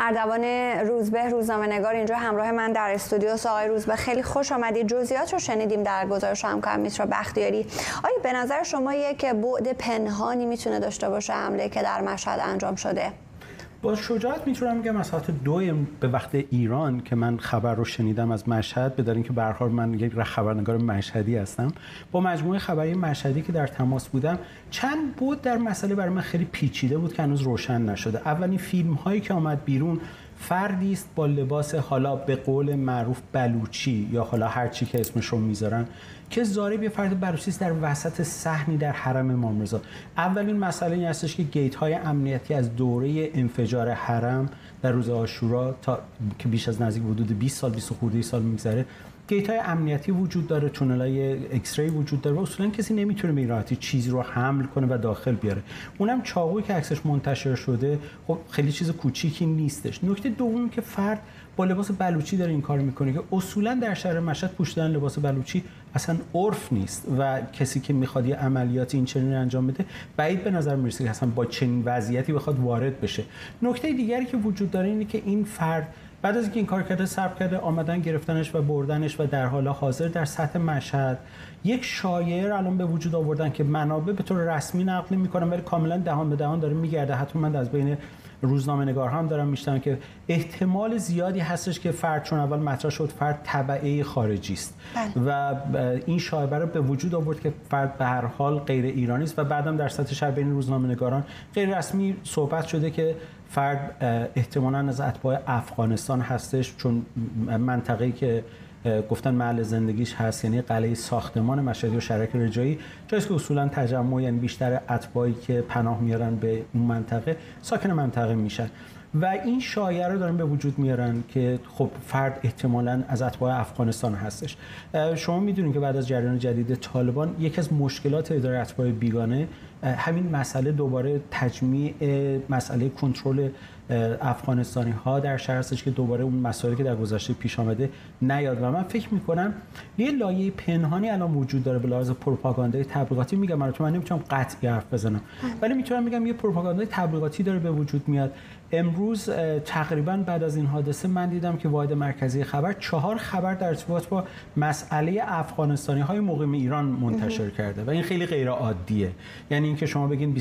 اردوان روزبه روزنامه‌نگار اینجا همراه من در استودیو. آقای روزبه خیلی خوش آمدید. جزئیات رو شنیدیم در گزارش همکار میترا بختیاری. آیا به نظر شما یک بعد پنهانی میتونه داشته باشه حمله که در مشهد انجام شده؟ با شجاعت میتونم بگم از ساعت 2 به وقت ایران که من خبر رو شنیدم از مشهد، به دلیل اینکه به هر حال من یک خبرنگار مشهدی هستم، با مجموعه خبری مشهدی که در تماس بودم، چند بود در مسئله برای من خیلی پیچیده بود که هنوز روشن نشده. اولین فیلم هایی که آمد بیرون، فردی است با لباس حالا به قول معروف بلوچی یا حالا هر چی که اسمش رو میذارن که ظاهر یه فرد بلوچی است در وسط صحنی در حرم امام رضا. اولین مسئله این هستش که گیت های امنیتی از دوره انفجار حرم در روز عاشورا تا که بیش از نزدیک حدود 20 سال 20 خورده سال میگذره، گیت های امنیتی وجود داره، تونل های ایکس ری وجود داره و اصولا کسی نمیتونه به این راحتی چیزی رو حمل کنه و داخل بیاره. اونم چاقویی که عکسش منتشر شده خب خیلی چیز کوچیکی نیستش. نکته دوم که فرد با لباس بلوچی داره این کار میکنه که اصولا در شهر مشهد پوشیدن لباس بلوچی اصلا عرف نیست و کسی که میخواد یه عملیات این چنین انجام بده بعید به نظر میرسه که اصلا با چنین وضعیتی بخواد وارد بشه. نکته دیگری که وجود داره اینه که این فرد بعد از اینکه این کار کرده، صبر کرده، آمدن گرفتنش و بردنش و در حال حاضر در سطح مشهد یک شایعه الان به وجود آوردن که منابع به طور رسمی نقل میکنن ولی کاملا دهان به دهان داره میگرده. حتما من از بین روزنامه‌نگارها هم دارم میشنوم که احتمال زیادی هستش که فرد، چون اول مطرح شد فرد تبعه خارجی است و این شایعه رو به وجود آورد که فرد به هر حال غیر ایرانی است و بعدم در سطح شهر بین روزنامه‌نگاران غیر رسمی صحبت شده که فرد احتمالاً از اتباع افغانستان هستش، چون منطقه‌ای که گفتن محل زندگیش هست یعنی قلعه ساختمان مشهدی و شرک رجایی، جایی که اصولا تجمع یعنی بیشتر اتباعی که پناه میارن به اون منطقه ساکن منطقه میشن و این شایعه رو دارن به وجود میارن که خب فرد احتمالاً از اتباع افغانستان هستش. شما میدونید که بعد از جریان جدید طالبان یکی از مشکلات اداره اتباع بیگانه همین مسئله دوباره تجمیع مسئله کنترل افغانستانی ها در شهر هستش که دوباره اون مسائلی که در گذشته پیش آمده نیاد و من فکر میکنم یه لایه پنهانی الان وجود داره به لحاظ پروپاگاندای تبلیغاتی. میگم من نمیتونم قطعی حرف بزنم ولی میتونم بگم یه پروپاگاندای تبلیغاتی داره به وجود میاد. امروز تقریبا بعد از این حادثه من دیدم که واحد مرکزی خبر 4 خبر در ارتباط با مسئله افغانستانی های مقیم ایران منتشر کرده و این خیلی غیر عادیه. یعنی اینکه شما بگین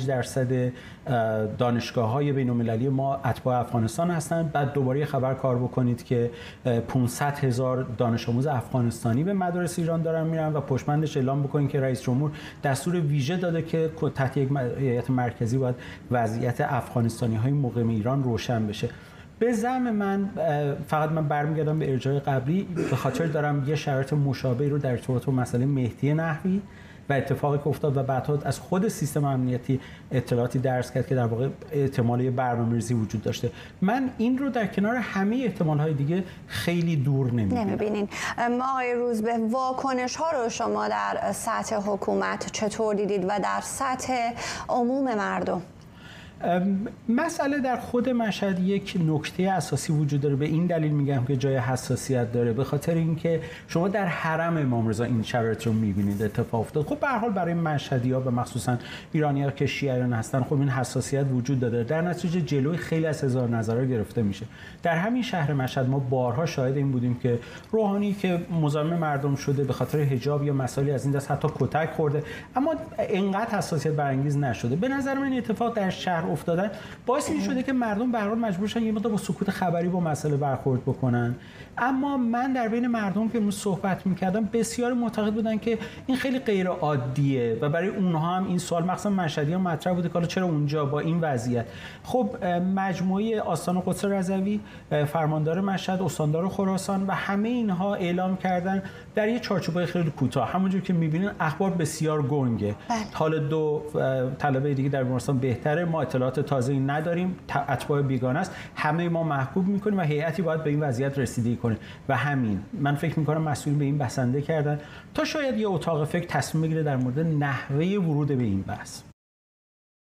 25% دانشگاه‌های بین‌المللی ما اتباع افغانستان هستند، بعد دوباره خبر کار بکنید که 500,000 دانش آموز افغانستانی به مدارس ایران دارن میرن و پشتبندش اعلام بکنید که رئیس جمهور دستور ویژه داده که تحت یک هیئت مرکزی باید وضعیت افغانستانی‌های مقیم ایران روشن بشه. به زعم من فقط من برمیگردم به ارجاع قبلی، به خاطر دارم یه شرایط مشابهی رو در ارتباط با مسئله مهدی نحوی و اتفاقی که افتاد و بعدها از خود سیستم امنیتی اطلاعاتی درس کرد که در واقع احتمال یه برنامه‌ریزی وجود داشته. من این رو در کنار همه احتمال‌های دیگه خیلی دور نمی‌بینین. آقای روزبه، واکنش‌ها رو شما در سطح حکومت چطور دیدید و در سطح عموم مردم؟ مسئله در خود مشهد یک نکته اساسی وجود داره. به این دلیل میگم که جای حساسیت داره، به خاطر اینکه شما در حرم امام رضا این شرایط رو میبینید اتفاق افتاد. خب به هر حال برای مشهدی‌ها و مخصوصا ایرانی‌ها که شیعیان هستن خب این حساسیت وجود داره، در نتیجه جلوی خیلی از هزار نظرها گرفته میشه. در همین شهر مشهد ما بارها شاهد این بودیم که روحانی که مزاحم مردم شده به خاطر حجاب یا مسائلی از این دست حتی کتک خورده اما اینقدر حساسیت برانگیز نشده. به نظر من این اتفاق در شهر افتادن باعث این شده که مردم به هر حال مجبور شدن یه مقدار با سکوت خبری با مسئله برخورد بکنن. اما من در بین مردم که صحبت می‌کردم بسیار معتقد بودن که این خیلی غیر عادیه و برای اونها هم این سوال مخصوصا مشهدیان مطرح بوده که حالا چرا اونجا با این وضعیت. خب مجموعه آستان قدس رضوی، فرماندار مشهد، استاندار خراسان و همه اینها اعلام کردن در یه چارچوبای خیلی کوتاه، همونجوری که می‌بینین اخبار بسیار گنگه. حال 2 طلبه دیگه در بیمارستان بهتره، ما اطلاعات تازه‌ای نداریم، اتباع بیگانه است، همه ما محکوم می‌کنیم و هیئتی باید به این وضعیت رسیدگی کنه و همین. من فکر می‌کنم مسئولین به این بسنده کردن تا شاید یه اتاق فکر تصمیم بگیره در مورد نحوه ورود به این بحث.